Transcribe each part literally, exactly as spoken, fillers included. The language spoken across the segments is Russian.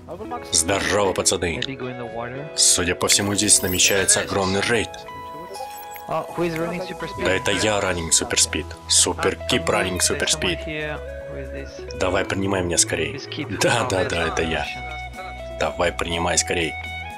Здорово, пацаны. Судя по всему, здесь намечается огромный рейд. Да это я, Running Super Speed. Супер Кип Running Super Speed. Давай, принимай меня скорей. Да, да, да, это я. Давай, принимай скорей.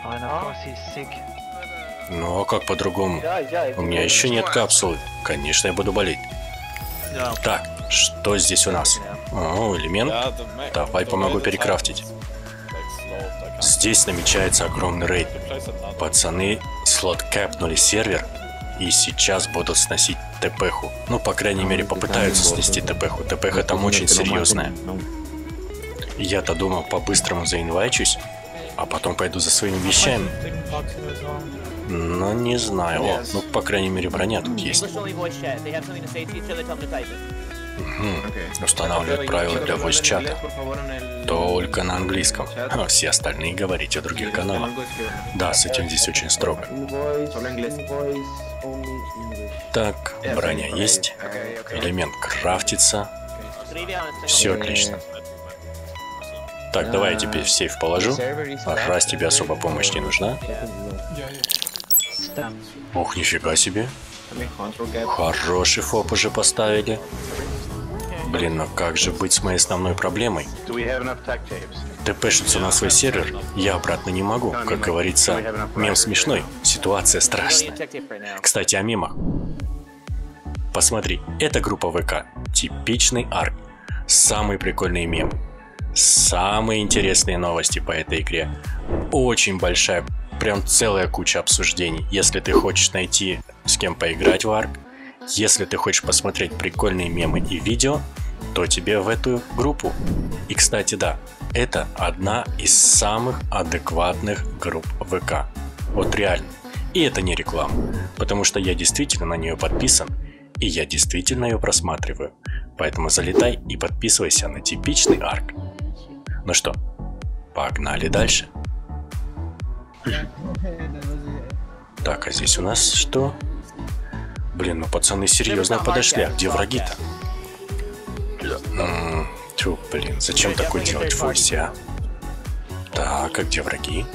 Ну а как по-другому? У меня еще нет капсулы. Конечно, я буду болеть. Так, что здесь у нас? О, элемент. Давай помогу перекрафтить. Здесь намечается огромный рейд. Пацаны слот кэпнули сервер и сейчас будут сносить ТПху. Ну, по крайней мере, попытаются снести ТПху. ТПха там очень серьезная. Я-то думал, по-быстрому заинвайчусь, а потом пойду за своими вещами. Но не знаю. О, ну, по крайней мере, броня тут есть. Угу. Устанавливать правила для voice-чата. Только на английском. А все остальные говорить о других каналах. Да, с этим здесь очень строго. Так, броня есть. Элемент крафтится. Все отлично. Так, давай я теперь в сейф положу. Раз тебе особо помощь не нужна. Ох, нифига себе. Хороший фоп уже поставили. Блин, но как же быть с моей основной проблемой? ТПшиться на свой сервер я обратно не могу. Как говорится, мем смешной, ситуация страшная. Кстати, о мемах. Посмотри, это группа ВК. Типичный арк. Самый прикольный мем. Самые интересные новости по этой игре. Очень большая, прям целая куча обсуждений. Если ты хочешь найти, с кем поиграть в арк, если ты хочешь посмотреть прикольные мемы и видео, то тебе в эту группу. И, кстати, да, это одна из самых адекватных групп ВК. Вот реально. И это не реклама, потому что я действительно на нее подписан, и я действительно ее просматриваю. Поэтому залетай и подписывайся на типичный арк. Ну что, погнали дальше. Так, а здесь у нас что? Блин, ну пацаны серьезно подошли, а где враги-то? М-м, тьфу, блин, зачем такое делать в войсе, а? Так, а где враги?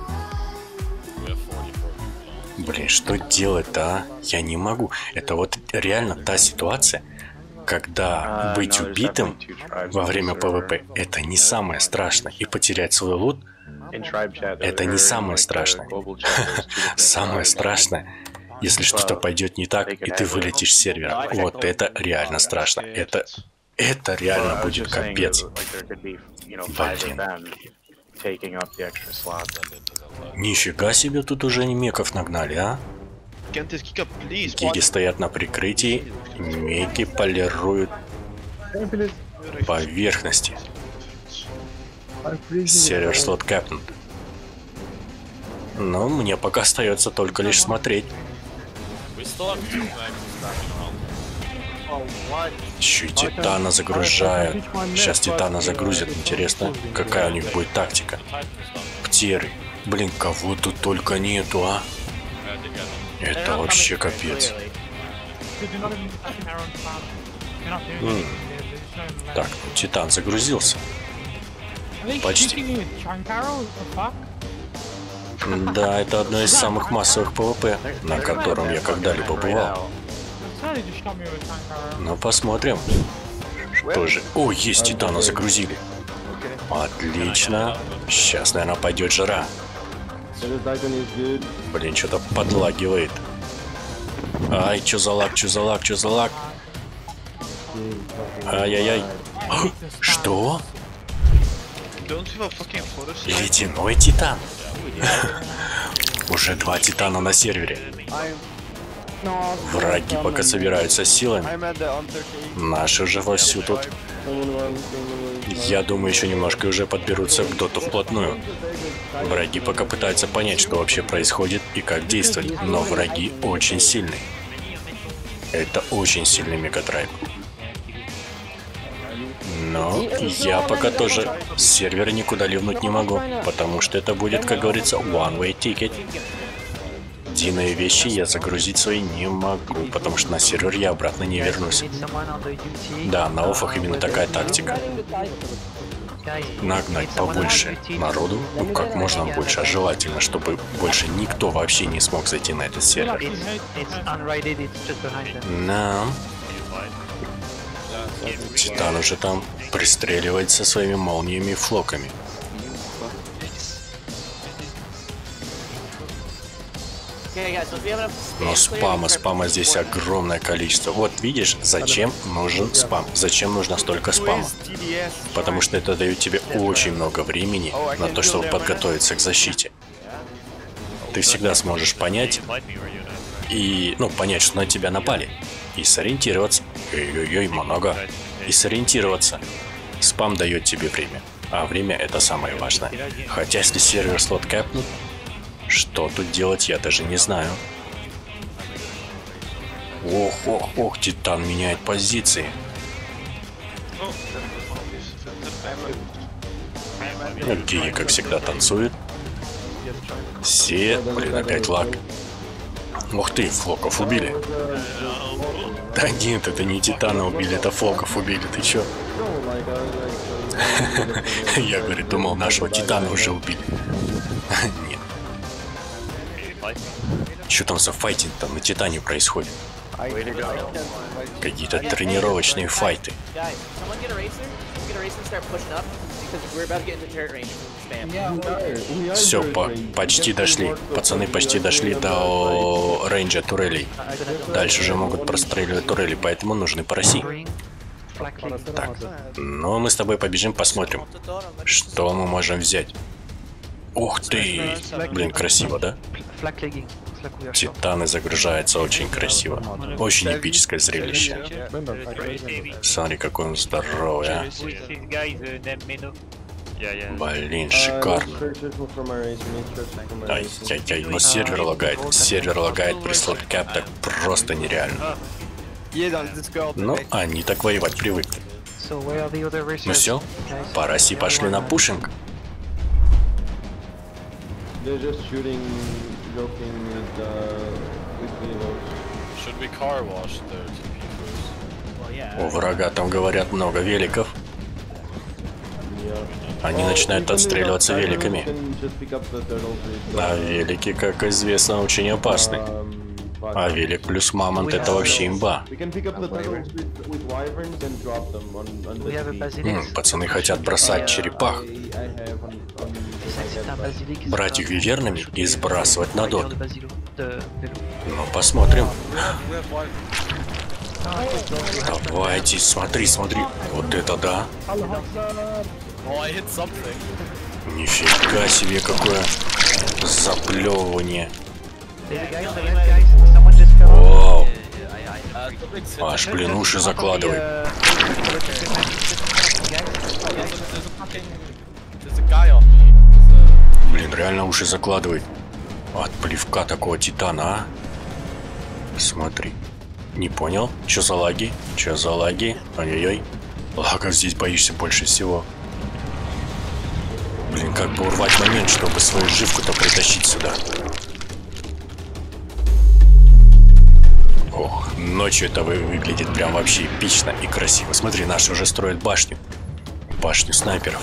Блин, что делать-то, а? Я не могу. Это вот реально та ситуация, когда быть убитым во время ПВП — это не самое страшное. И потерять свой лут — это не самое страшное. Самое страшное, если что-то пойдет не так, и ты вылетишь с сервера. Вот это реально страшно. Это, это реально будет капец. Блин. Нифига себе, тут уже меков нагнали, а? Гиги стоят на прикрытии, меки полируют поверхности. Сервер слот кэпнут. Но мне пока остается только лишь смотреть. Еще и Титана загружают. Сейчас Титана загрузят. Интересно, какая у них будет тактика. Птеры. Блин, кого тут только нету, а? Это вообще капец. М. Так, Титан загрузился. Почти. Да, это одно из самых массовых ПВП, на котором я когда-либо бывал. Ну, посмотрим. Что же? О, есть, Титана загрузили. Отлично. Сейчас, наверное, пойдет жара. Блин, что-то подлагивает. Ай, чё за лаг, чё за лаг, чё за лаг? Ай-яй-яй. Что? Ледяной Титан? Уже два Титана на сервере. Враги пока собираются силами. Наши уже вовсю тут. Я думаю, еще немножко уже подберутся к доту вплотную. Враги пока пытаются понять, что вообще происходит и как действовать. Но враги очень сильные. Это очень сильный мегатрайб. Но я пока тоже с сервера никуда ливнуть не могу, потому что это будет, как говорится, one-way ticket. Диные вещи я загрузить свои не могу, потому что на сервер я обратно не вернусь. Да, на оффах именно такая тактика. нагнать побольше народу, ну как можно больше, а желательно, чтобы больше никто вообще не смог зайти на этот сервер. Да. Титан уже там пристреливает со своими молниями и флоками. Но спама, спама здесь огромное количество. Вот видишь, зачем нужен спам? Зачем нужно столько спама? Потому что это дает тебе очень много времени на то, чтобы подготовиться к защите. Ты всегда сможешь понять и, ну, понять, что на тебя напали. И сориентироваться. Ой-ой-ой, много. И сориентироваться. Спам дает тебе время. А время это самое важное. Хотя если сервер слот кэпнут, что тут делать, я даже не знаю. Ох, ох, ох, Титан меняет позиции. Геи, как всегда, танцует. Все, блин, опять лаг. Ух ты, флоков убили. Да нет, это не Титана убили, это флоков убили, ты чё? Я, говорит, думал, нашего Титана уже убили. Нет. Что там за файтинг там на Титане происходит? Какие-то тренировочные файты. Все, по почти дошли. Пацаны почти дошли до рейнджа турелей. Дальше уже могут простреливать турели, поэтому нужны параси. Так, ну мы с тобой побежим, посмотрим, что мы можем взять. Ух ты! Блин, красиво, да? Титаны загружаются очень красиво. Очень эпическое зрелище. Смотри, какой он здоровый, а. Блин, шикарно. Ай-яй-яй, но сервер лагает. Сервер лагает при слот кэп, так просто нереально. Ну, они так воевать привыкли. Ну все, параси пошли на пушинг. У врага там, говорят, много великов. Они начинают отстреливаться великами. А велики, как известно, очень опасны. А велик плюс мамонт — это вообще имба. М, пацаны хотят бросать черепах. Брать их вивернами и сбрасывать на дот. Ну, посмотрим. Давайте, смотри, смотри. Вот это да. Нифига себе, какое заплевывание. Вау. Аж, блин, уши закладывает. Блин, реально уши закладывает. От плевка такого Титана, а? Смотри. Не понял? Чё за лаги? Чё за лаги? Ой-ой-ой. Лагов здесь боишься больше всего. Блин, как бы урвать момент, чтобы свою живку-то притащить сюда. Ох, ночью это выглядит прям вообще эпично и красиво. Смотри, наши уже строят башню. Башню снайперов.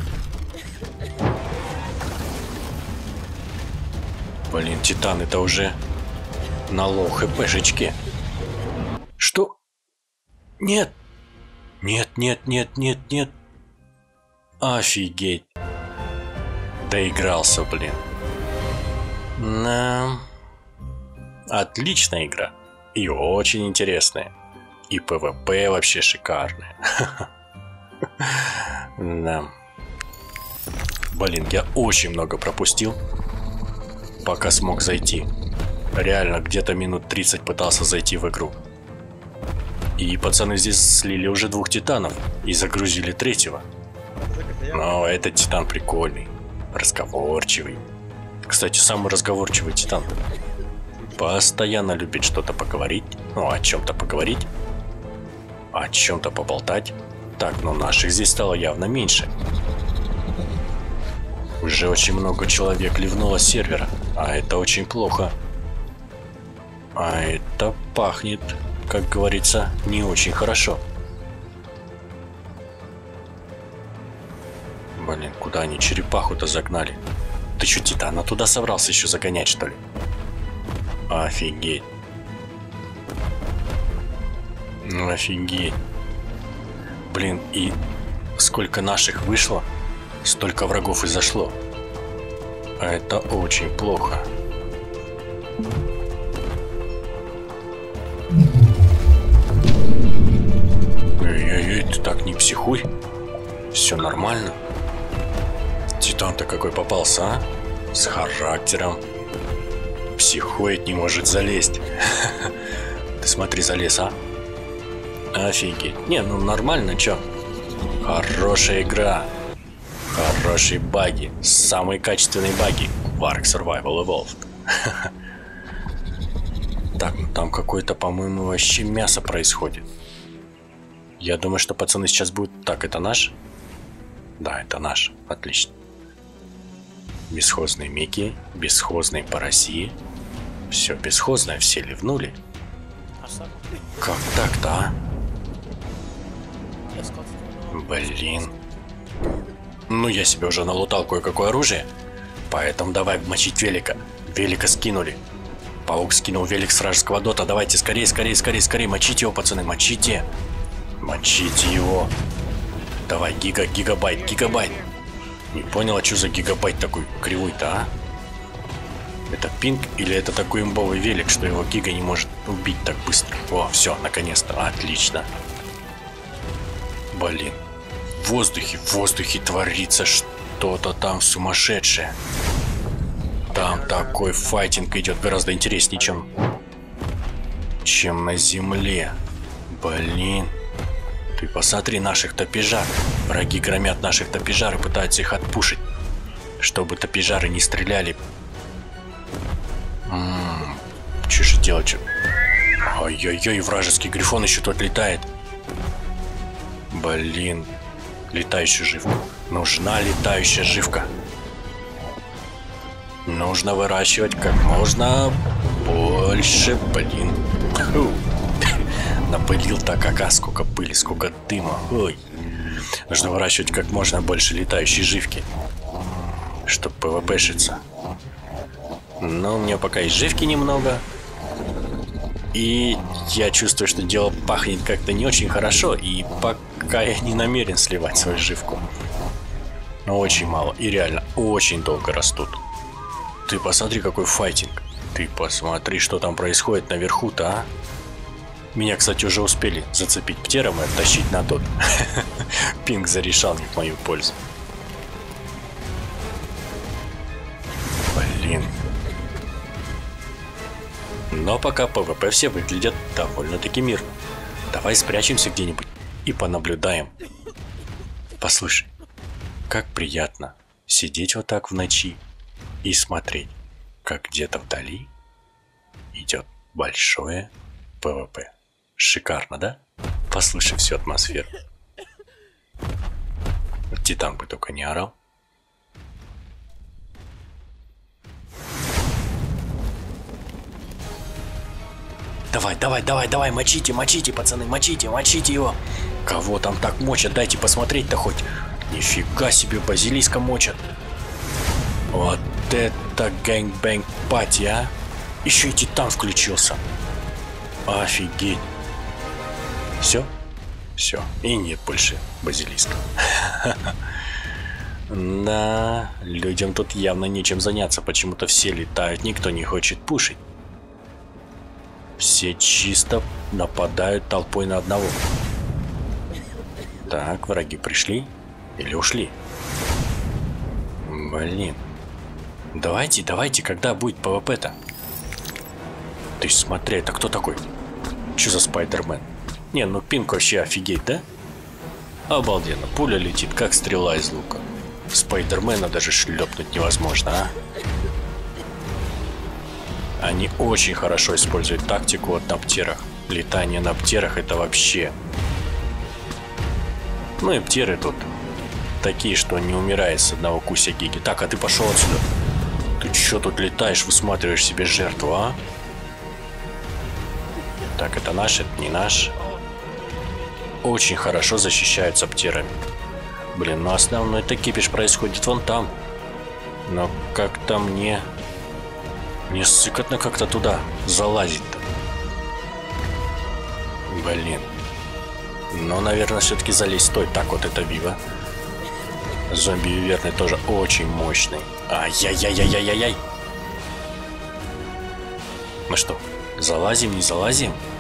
Блин, Титан, это уже на лоу хпшечке. Что? Нет. Нет, нет, нет, нет, нет. Офигеть. Доигрался, блин. Да. Отличная игра. И очень интересная. И ПВП вообще шикарная. Да. Блин, я очень много пропустил, пока смог зайти. Реально, где-то минут тридцать пытался зайти в игру. И пацаны здесь слили уже двух титанов и загрузили третьего. Но этот титан прикольный, разговорчивый. Кстати, самый разговорчивый титан. Постоянно любит что-то поговорить, ну, о чем-то поговорить, о чем-то поболтать. Так, но наших здесь стало явно меньше. Уже очень много человек ливнуло с сервера, а это очень плохо. А это пахнет, как говорится, не очень хорошо. Блин, куда они черепаху-то загнали? Ты что, Титана туда собрался еще загонять, что ли? Офигеть. Ну, офигеть. Блин, и сколько наших вышло, столько врагов и зашло. А это очень плохо. Эй-эй-эй, ты так не психуй. Все нормально. Титан-то какой попался, а? С характером. Психует, не может залезть. Ты смотри, залез, а? Офигеть. Не, ну нормально, чё? Хорошая игра. Хорошие баги. Самые качественные баги в Ark Survival Evolved. Так, ну там какое-то, по-моему, вообще мясо происходит. Я думаю, что пацаны сейчас будут... Так, это наш? Да, это наш. Отлично. Бесхозные мики, бесхозные пороси. Все, бесхозное, все ливнули. Как так-то, а? Блин. Ну, я себе уже налутал кое-какое оружие. Поэтому давай мочить велика. Велика скинули. Паук скинул велик с вражеского дота. Давайте скорее, скорее, скорее, скорее. Мочите его, пацаны, мочите. Мочите его. Давай, гига, гигабайт, гигабайт. Не понял, а что за гигабайт такой кривой-то, а? Это пинг или это такой имбовый велик, что его гига не может убить так быстро? О, все, наконец-то, отлично. Блин. В воздухе, в воздухе творится что-то там сумасшедшее. Там такой файтинг идет гораздо интереснее, чем, чем на земле. Блин. Ты посмотри, наших топижар. Враги громят наших топижар и пытаются их отпушить, чтобы топижары не стреляли. М-м, что же делать? Что? Ой-ой-ой, вражеский грифон еще тут летает. Блин. Летающая живка. Нужна летающая живка. Нужно выращивать как можно больше, блин. Фу. Напылил так, ага, сколько пыли, сколько дыма. Ой. Нужно выращивать как можно больше летающей живки, чтобы пвпшиться. Но у меня пока и живки немного. И я чувствую, что дело пахнет как-то не очень хорошо. И пока я не намерен сливать свою живку. Но очень мало. И реально очень долго растут. Ты посмотри, какой файтинг. Ты посмотри, что там происходит наверху-то, а. Меня, кстати, уже успели зацепить птером и оттащить на тот. Пинг зарешал не в мою пользу. Блин. Но пока пвп все выглядят довольно-таки мирно. Давай спрячемся где-нибудь и понаблюдаем. Послушай, как приятно сидеть вот так в ночи и смотреть, как где-то вдали идет большое пвп. Шикарно, да? Послушай всю атмосферу. Титан бы только не орал. Давай, давай, давай, давай, мочите, мочите, пацаны, мочите, мочите его. Кого там так мочат? Дайте посмотреть-то хоть. Нифига себе, базилиска мочат. Вот это гэнгбэнг пати, а. Еще и Титан включился. Офигеть. Все? Все. И нет больше базилиска. Да, людям тут явно нечем заняться. Почему-то все летают, никто не хочет пушить. Все чисто нападают толпой на одного. Так, враги пришли или ушли? Блин. Давайте, давайте, когда будет пвп-то? Ты смотри, это кто такой? Че за Спайдермен? Не, ну Пинг вообще офигеть, да? Обалденно, пуля летит, как стрела из лука. Спайдермена даже шлепнуть невозможно, а? Они очень хорошо используют тактику вот на птерах. Летание на птерах это вообще... Ну и птеры тут такие, что не умирает с одного куся гиги. Так, а ты пошел отсюда. Ты че тут летаешь, высматриваешь себе жертву, а? Так, это наш, это не наш. Очень хорошо защищаются птерами. Блин, ну основной-то кипиш происходит вон там. Но как-то мне... Мне сыкотно как-то туда залазить-то. Блин. Ну, наверное, все-таки залезть стоит. Так, вот это Вива. Зомби-виверны тоже очень мощный. Ай-яй-яй-яй-яй-яй. Мы что, залазим, не залазим?